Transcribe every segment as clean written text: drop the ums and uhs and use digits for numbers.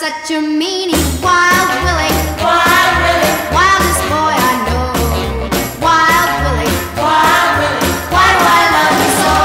such a meanie. Wild Willie, wildest boy I know. Wild Willie, why do I love you so?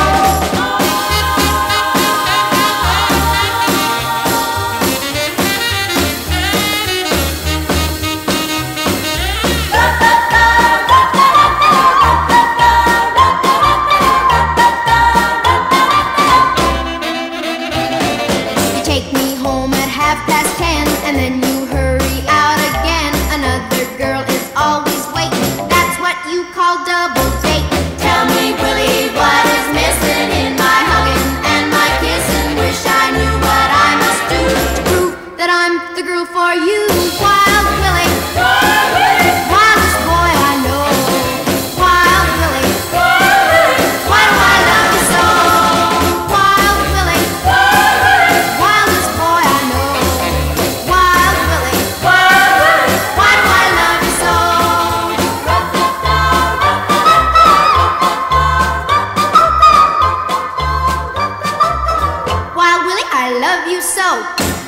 You take me home at 10:30, and then you hurry out again. Another girl is always waiting. That's what you call double date. Tell me, Willie, what is missing in my hugging and my kissing? Wish I knew what I must do to prove that I'm the girl for you. Wild Willie, wildest boy I know. Wild Willie, why do I love you so? Wild Willie, wildest boy I know. Wild Willie, why do I love you so? Wild Willie, I love you so.